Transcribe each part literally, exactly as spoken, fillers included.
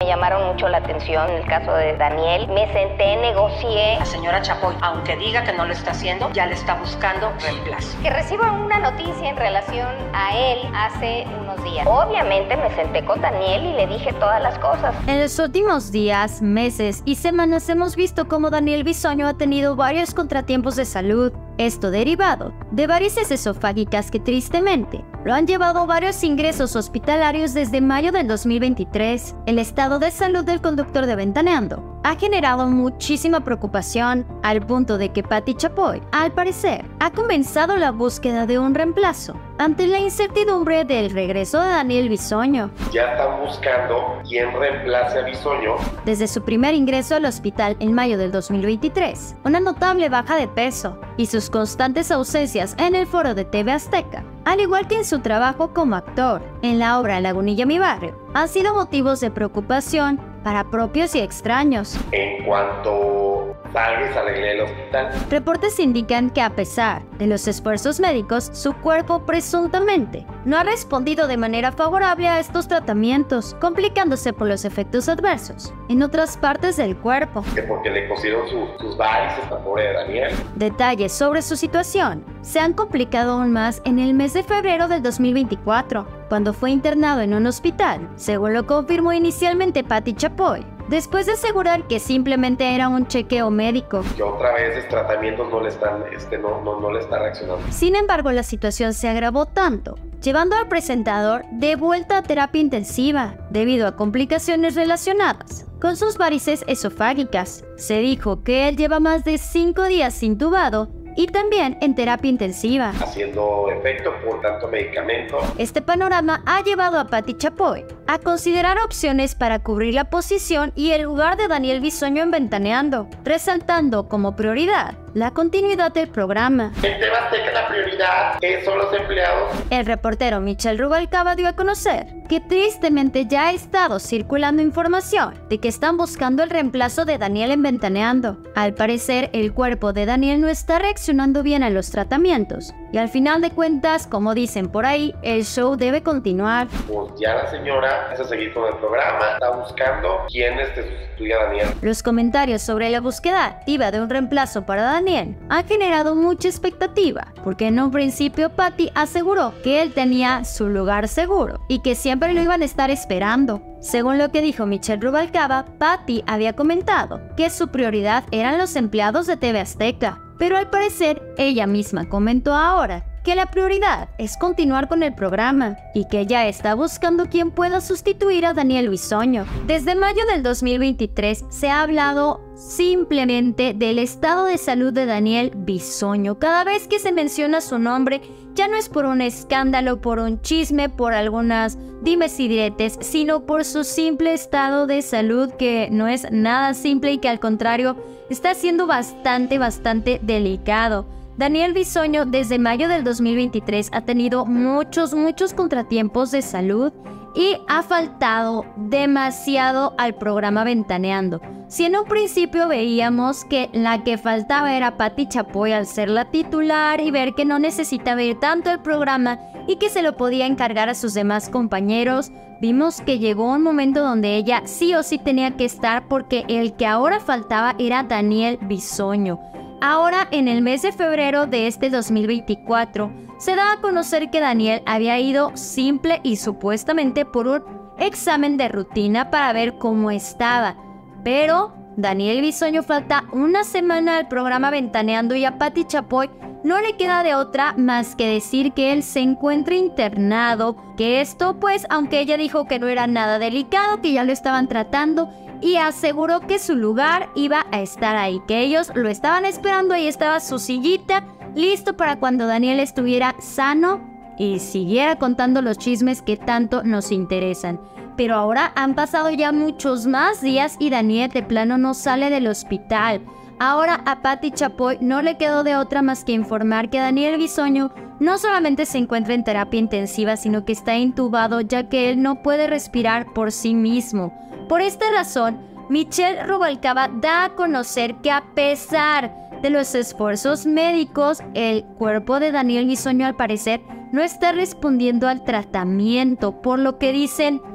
Me llamaron mucho la atención en el caso de Daniel. Me senté, negocié. La señora Chapoy, aunque diga que no lo está haciendo, ya le está buscando reemplazo. Que reciba una noticia en relación a él hace unos días. Obviamente me senté con Daniel y le dije todas las cosas. En los últimos días, meses y semanas hemos visto cómo Daniel Bisoño ha tenido varios contratiempos de salud. Esto derivado de varices esofágicas que tristemente lo han llevado a varios ingresos hospitalarios desde mayo del dos mil veintitrés. El estado de salud del conductor de Ventaneando ha generado muchísima preocupación al punto de que Pati Chapoy, al parecer, ha comenzado la búsqueda de un reemplazo ante la incertidumbre del regreso de Daniel Bisoño. Ya están buscando quién reemplace a Bisoño. Desde su primer ingreso al hospital en mayo del dos mil veintitrés, una notable baja de peso y sus constantes ausencias en el foro de T V Azteca, al igual que en su trabajo como actor en la obra Lagunilla Mi Barrio, han sido motivos de preocupación para propios y extraños. En cuanto salga y salga del hospital. Reportes indican que a pesar de los esfuerzos médicos, su cuerpo presuntamente no ha respondido de manera favorable a estos tratamientos, complicándose por los efectos adversos en otras partes del cuerpo. Que porque le cosieron su, sus varices a pobre de Daniel. Detalles sobre su situación se han complicado aún más en el mes de febrero del dos mil veinticuatro, cuando fue internado en un hospital, según lo confirmó inicialmente Pati Chapoy, después de asegurar que simplemente era un chequeo médico. Que otra vez los tratamientos no le están, este, no, no, no le está reaccionando. Sin embargo, la situación se agravó tanto, llevando al presentador de vuelta a terapia intensiva, debido a complicaciones relacionadas con sus varices esofágicas. Se dijo que él lleva más de cinco días intubado y también en terapia intensiva, haciendo efecto por tanto medicamento. Este panorama ha llevado a Pati Chapoy a considerar opciones para cubrir la posición y el lugar de Daniel Bisoño en Ventaneando, resaltando como prioridad la continuidad del programa. En T V Azteca la prioridad son los empleados. El reportero Michel Rubalcaba dio a conocer que tristemente ya ha estado circulando información de que están buscando el reemplazo de Daniel en Ventaneando. Al parecer, el cuerpo de Daniel no está reaccionando bien a los tratamientos y al final de cuentas, como dicen por ahí, el show debe continuar. Pues ya la señora hace seguir con el programa, está buscando quién este sustituya a Daniel. Los comentarios sobre la búsqueda activa de un reemplazo para Daniel han generado mucha expectativa, porque en un principio Pati aseguró que él tenía su lugar seguro y que siempre lo iban a estar esperando. Según lo que dijo Michel Rubalcaba, Pati había comentado que su prioridad eran los empleados de T V Azteca, pero al parecer ella misma comentó ahora que la prioridad es continuar con el programa y que ya está buscando quien pueda sustituir a Daniel Bisoño. Desde mayo del dos mil veintitrés se ha hablado simplemente del estado de salud de Daniel Bisoño. Cada vez que se menciona su nombre, ya no es por un escándalo, por un chisme, por algunas dimes y diretes, sino por su simple estado de salud, que no es nada simple y que al contrario está siendo bastante, bastante delicado. Daniel Bisoño desde mayo del dos mil veintitrés ha tenido muchos, muchos contratiempos de salud y ha faltado demasiado al programa Ventaneando. Si en un principio veíamos que la que faltaba era Pati Chapoy al ser la titular y ver que no necesitaba ir tanto el programa y que se lo podía encargar a sus demás compañeros, vimos que llegó un momento donde ella sí o sí tenía que estar porque el que ahora faltaba era Daniel Bisoño. Ahora, en el mes de febrero de este dos mil veinticuatro, se da a conocer que Daniel había ido simple y supuestamente por un examen de rutina para ver cómo estaba. Pero Daniel Bisoño falta una semana al programa Ventaneando y a Pati Chapoy no le queda de otra más que decir que él se encuentra internado, que esto pues, aunque ella dijo que no era nada delicado, que ya lo estaban tratando, y aseguró que su lugar iba a estar ahí, que ellos lo estaban esperando, ahí estaba su sillita, listo para cuando Daniel estuviera sano y siguiera contando los chismes que tanto nos interesan. Pero ahora han pasado ya muchos más días y Daniel de plano no sale del hospital. Ahora a Pati Chapoy no le quedó de otra más que informar que Daniel Bisoño no solamente se encuentra en terapia intensiva, sino que está intubado ya que él no puede respirar por sí mismo. Por esta razón, Michel Rubalcaba da a conocer que a pesar de los esfuerzos médicos, el cuerpo de Daniel Bisoño al parecer no está respondiendo al tratamiento, por lo que dicen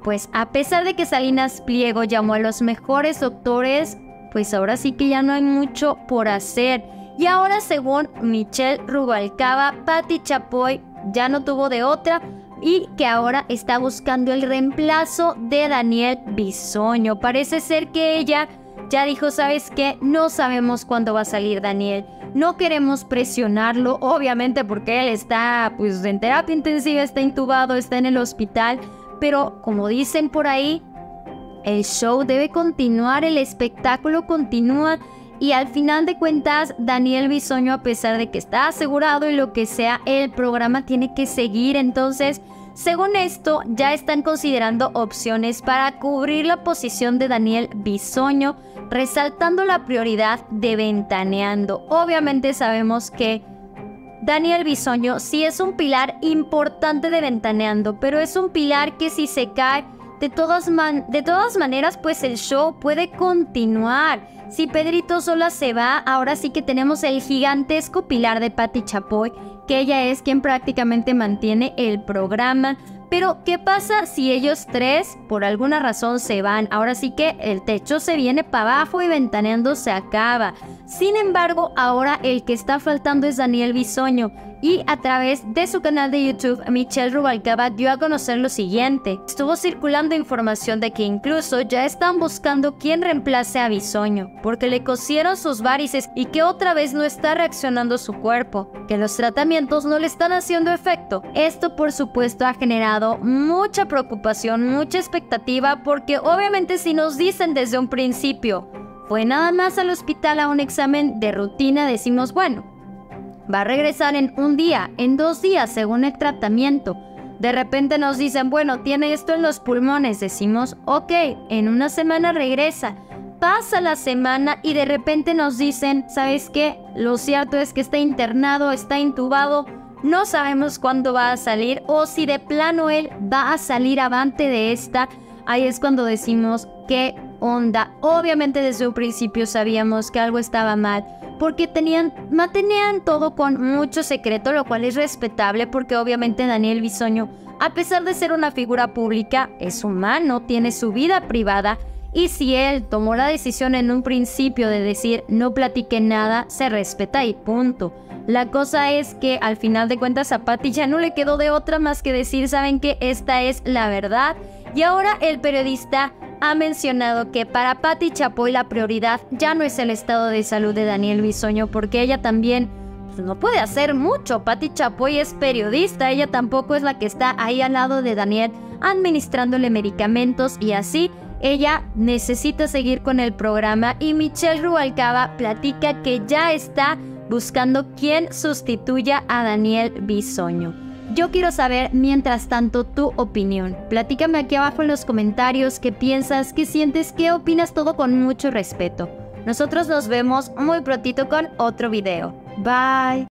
pues a pesar de que Salinas Pliego llamó a los mejores doctores, pues ahora sí que ya no hay mucho por hacer. Y ahora, según Michelle Rubalcaba, Pati Chapoy ya no tuvo de otra y que ahora está buscando el reemplazo de Daniel Bisoño. Parece ser que ella ya dijo, ¿sabes qué? No sabemos cuándo va a salir Daniel. No queremos presionarlo, obviamente, porque él está pues en terapia intensiva, está intubado, está en el hospital. Pero como dicen por ahí, el show debe continuar, el espectáculo continúa. Y al final de cuentas, Daniel Bisoño, a pesar de que está asegurado y lo que sea, el programa tiene que seguir. Entonces, según esto, ya están considerando opciones para cubrir la posición de Daniel Bisoño, resaltando la prioridad de Ventaneando. Obviamente sabemos que Daniel Bisoño sí es un pilar importante de Ventaneando, pero es un pilar que si se cae, de todas, man de todas maneras, pues el show puede continuar. Si Pedrito Sola se va, ahora sí que tenemos el gigantesco pilar de Pati Chapoy, que ella es quien prácticamente mantiene el programa. Pero, ¿qué pasa si ellos tres por alguna razón se van? Ahora sí que el techo se viene para abajo y Ventaneando se acaba. Sin embargo, ahora el que está faltando es Daniel Bisoño. Y a través de su canal de YouTube, Michelle Rubalcaba dio a conocer lo siguiente. Estuvo circulando información de que incluso ya están buscando quién reemplace a Bisoño, porque le cosieron sus varices y que otra vez no está reaccionando su cuerpo, que los tratamientos no le están haciendo efecto. Esto por supuesto ha generado mucha preocupación, mucha expectativa, porque obviamente si nos dicen desde un principio, fue nada más al hospital a un examen de rutina, decimos, bueno, va a regresar en un día, en dos días, según el tratamiento. De repente nos dicen, bueno, tiene esto en los pulmones. Decimos, ok, en una semana regresa. Pasa la semana y de repente nos dicen, ¿sabes qué? Lo cierto es que está internado, está intubado. No sabemos cuándo va a salir o si de plano él va a salir avante de esta. Ahí es cuando decimos, ¿qué onda? Obviamente desde un principio sabíamos que algo estaba mal, porque tenían, mantenían todo con mucho secreto, lo cual es respetable porque obviamente Daniel Bisoño, a pesar de ser una figura pública, es humano, tiene su vida privada, y si él tomó la decisión en un principio de decir no platique nada, se respeta y punto. La cosa es que al final de cuentas a Pati ya no le quedó de otra más que decir, ¿saben qué? Esta es la verdad. Y ahora el periodista ha mencionado que para Pati Chapoy la prioridad ya no es el estado de salud de Daniel Bisoño, porque ella también pues, no puede hacer mucho. Pati Chapoy es periodista, ella tampoco es la que está ahí al lado de Daniel administrándole medicamentos y así. Ella necesita seguir con el programa y Michelle Rubalcaba platica que ya está buscando quién sustituya a Daniel Bisoño. Yo quiero saber, mientras tanto, tu opinión. Platícame aquí abajo en los comentarios qué piensas, qué sientes, qué opinas, todo con mucho respeto. Nosotros nos vemos muy prontito con otro video. Bye.